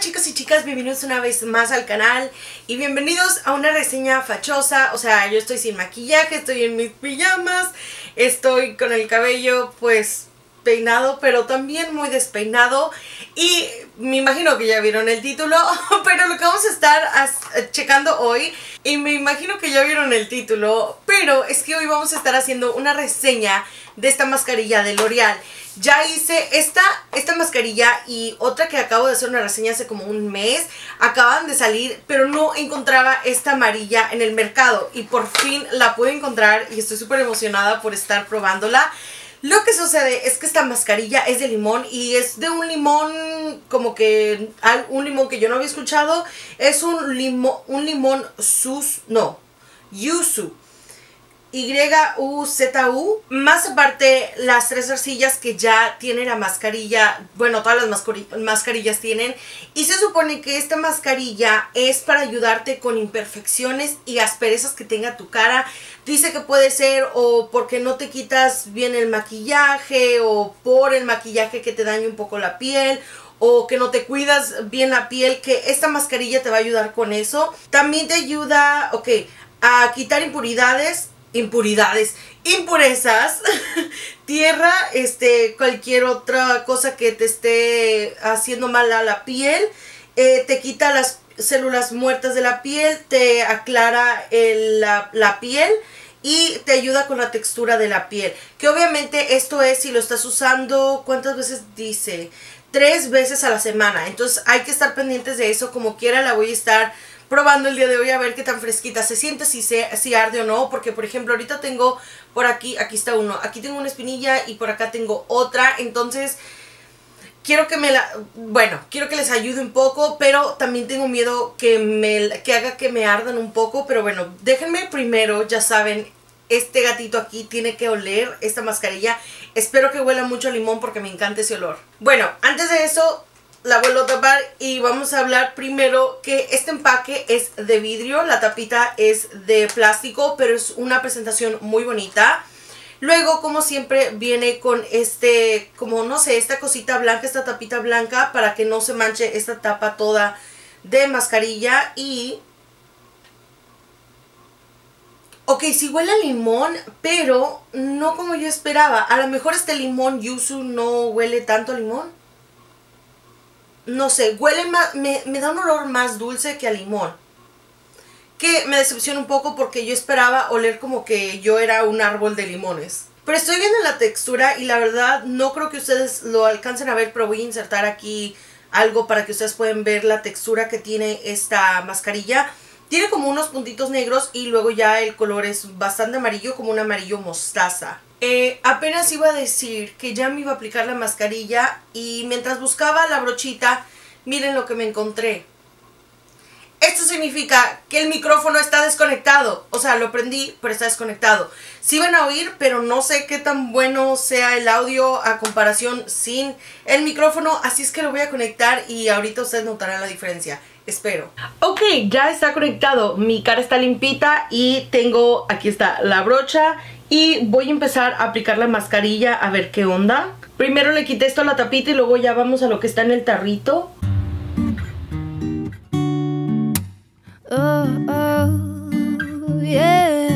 chicos y chicas, bienvenidos una vez más al canal y bienvenidos a una reseña fachosa. O sea, yo estoy sin maquillaje, estoy en mis pijamas, estoy con el cabello pues peinado pero también muy despeinado. Y me imagino que ya vieron el título, pero lo que vamos a estar checando hoy, y me imagino que ya vieron el título, pero es que hoy vamos a estar haciendo una reseña de esta mascarilla de L'Oreal. Ya hice esta mascarilla y otra que acabo de hacer una reseña hace como un mes. Acaban de salir, pero no encontraba esta amarilla en el mercado y por fin la pude encontrar y estoy súper emocionada por estar probándola. Lo que sucede es que esta mascarilla es de limón y es de un limón como que un limón que yo no había escuchado. Es un limón yuzu. YUZU, más aparte las 3 arcillas que ya tiene la mascarilla, bueno, todas las mascarillas tienen, y se supone que esta mascarilla es para ayudarte con imperfecciones y asperezas que tenga tu cara. Dice que puede ser o porque no te quitas bien el maquillaje, o por el maquillaje que te daña un poco la piel, o que no te cuidas bien la piel, que esta mascarilla te va a ayudar con eso. También te ayuda, a quitar impurezas, tierra, cualquier otra cosa que te esté haciendo mal a la piel. Te quita las células muertas de la piel, te aclara la piel y te ayuda con la textura de la piel. Que obviamente esto es si lo estás usando, ¿cuántas veces dice? 3 veces a la semana. Entonces hay que estar pendientes de eso. Como quiera la voy a estar probando el día de hoy a ver qué tan fresquita se siente, si arde o no, porque por ejemplo ahorita tengo por aquí está uno, aquí tengo una espinilla y por acá tengo otra. Entonces quiero que quiero que les ayude un poco, pero también tengo miedo que haga que me ardan un poco. Pero bueno, déjenme primero, ya saben, este gatito aquí tiene que oler esta mascarilla. Espero que huela mucho a limón porque me encanta ese olor. Bueno, antes de eso la vuelvo a tapar y vamos a hablar primero que este empaque es de vidrio, la tapita es de plástico, pero es una presentación muy bonita. Luego, como siempre, viene con esta cosita blanca, esta tapita blanca para que no se manche esta tapa toda de mascarilla. Y sí huele a limón, pero no como yo esperaba. A lo mejor este limón yuzu no huele tanto a limón. No sé, huele más, me da un olor más dulce que a limón. Que me decepciona un poco porque yo esperaba oler como que yo era un árbol de limones. Pero estoy viendo la textura y la verdad no creo que ustedes lo alcancen a ver, pero voy a insertar aquí algo para que ustedes puedan ver la textura que tiene esta mascarilla. Tiene como unos puntitos negros y luego ya el color es bastante amarillo, como un amarillo mostaza. Apenas iba a decir que ya me iba a aplicar la mascarilla y mientras buscaba la brochita, miren lo que me encontré. Esto significa que el micrófono está desconectado. O sea, lo prendí, pero está desconectado. Sí van a oír, pero no sé qué tan bueno sea el audio a comparación sin el micrófono. Así es que lo voy a conectar y ahorita ustedes notarán la diferencia. Espero. Ok, ya está conectado. Mi cara está limpita y tengo, aquí está la brocha. Y voy a empezar a aplicar la mascarilla a ver qué onda. Primero le quité esto a la tapita y luego ya vamos a lo que está en el tarrito. Oh, yeah.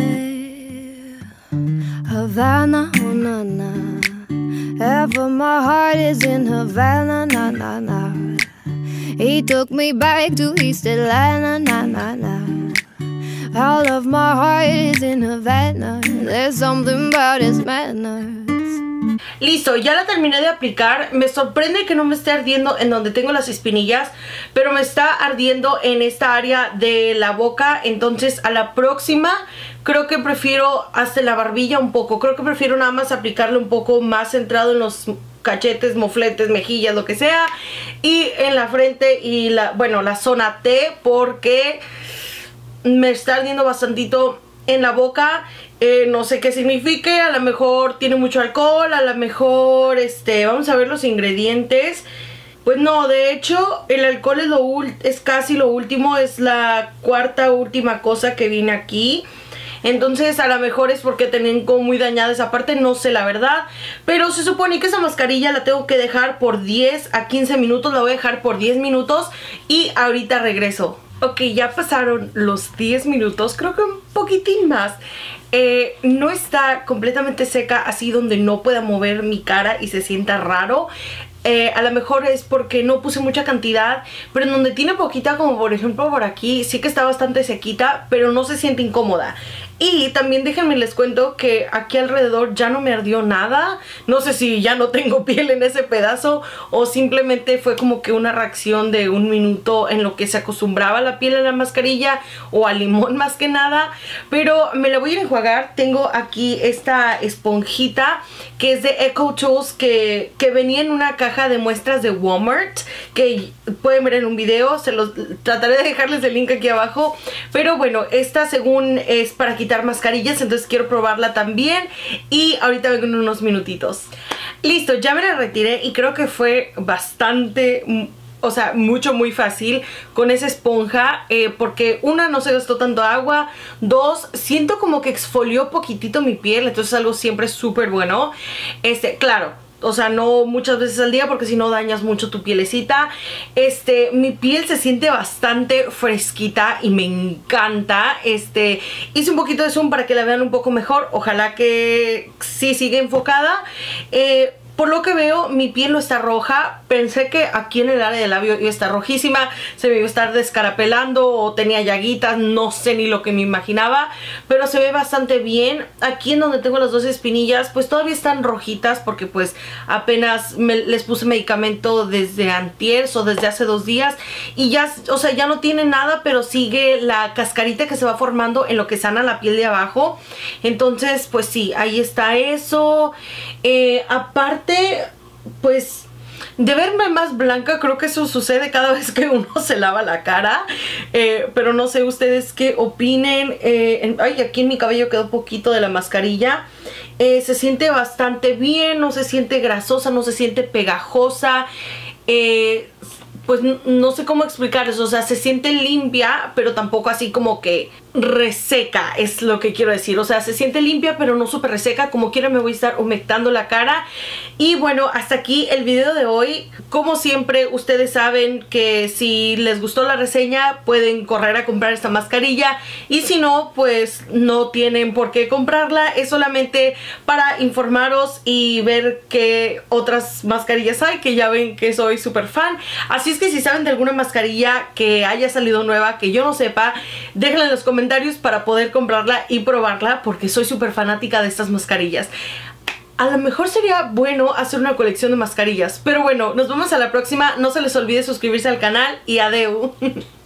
Havana, oh, na, na. Ever my heart is in Havana, na, na, na. He took me back to East Atlanta, na, na, na. All of my heart is in Havana. There's something about his manners. Listo, ya la terminé de aplicar. Me sorprende que no me esté ardiendo en donde tengo las espinillas, pero me está ardiendo en esta área de la boca. Entonces a la próxima creo que prefiero hasta la barbilla un poco. Creo que prefiero nada más aplicarle un poco más centrado en los cachetes, mofletes, mejillas, lo que sea. Y en la frente y la zona T, porque me está ardiendo bastantito en la boca. No sé qué signifique, a lo mejor tiene mucho alcohol, a lo mejor, vamos a ver los ingredientes. Pues no, de hecho, el alcohol es casi lo último, es la cuarta última cosa que viene aquí. Entonces a lo mejor es porque tenían como muy dañada esa parte, no sé la verdad. Pero se supone que esa mascarilla la tengo que dejar por 10 a 15 minutos. La voy a dejar por 10 minutos y ahorita regreso. Ok, ya pasaron los 10 minutos, creo que un poquitín más. No está completamente seca, así donde no pueda mover mi cara y se sienta raro. A lo mejor es porque no puse mucha cantidad, pero en donde tiene poquita, como por ejemplo por aquí, sí que está bastante sequita, pero no se siente incómoda. Y también déjenme les cuento que aquí alrededor ya no me ardió nada. No sé si ya no tengo piel en ese pedazo o simplemente fue como que una reacción de un minuto en lo que se acostumbraba la piel a la mascarilla o al limón más que nada. Pero me la voy a ir a enjuagar. Tengo aquí esta esponjita que es de Eco Tools que venía en una caja de muestras de Walmart, que pueden ver en un video. Trataré de dejarles el link aquí abajo. Pero bueno, esta según es para quitar mascarillas, entonces quiero probarla también y ahorita vengo en unos minutitos. Listo, ya me la retiré y creo que fue bastante, o sea, muy fácil con esa esponja, porque una, no se gastó tanto agua, dos, siento como que exfolió poquitito mi piel, entonces algo siempre súper bueno. Claro, o sea, no muchas veces al día porque si no dañas mucho tu pielecita. Mi piel se siente bastante fresquita y me encanta. Hice un poquito de zoom para que la vean un poco mejor. Ojalá que sí siga enfocada. Por lo que veo, mi piel no está roja. Pensé que aquí en el área del labio iba a estar rojísima, se me iba a estar descarapelando o tenía llaguitas, no sé ni lo que me imaginaba, pero se ve bastante bien. Aquí en donde tengo las dos espinillas, pues todavía están rojitas porque pues apenas les puse medicamento desde antier o desde hace 2 días y ya, o sea, ya no tiene nada, pero sigue la cascarita que se va formando en lo que sana la piel de abajo. Entonces, pues sí, ahí está eso. Aparte, pues de verme más blanca, creo que eso sucede cada vez que uno se lava la cara, pero no sé ustedes qué opinen. Ay, aquí en mi cabello quedó poquito de la mascarilla. Se siente bastante bien, no se siente grasosa, no se siente pegajosa. Pues no sé cómo explicar eso, o sea, se siente limpia, pero tampoco así como que reseca, es lo que quiero decir. O sea, se siente limpia, pero no súper reseca. Como quiera me voy a estar humectando la cara. Y bueno, hasta aquí el video de hoy. Como siempre, ustedes saben que si les gustó la reseña, pueden correr a comprar esta mascarilla. Y si no, pues no tienen por qué comprarla. Es solamente para informaros y ver qué otras mascarillas hay, que ya ven que soy súper fan. Así es que si saben de alguna mascarilla que haya salido nueva, que yo no sepa, déjenla en los comentarios para poder comprarla y probarla, porque soy súper fanática de estas mascarillas. A lo mejor sería bueno hacer una colección de mascarillas, pero bueno, nos vemos a la próxima. No se les olvide suscribirse al canal y adeu.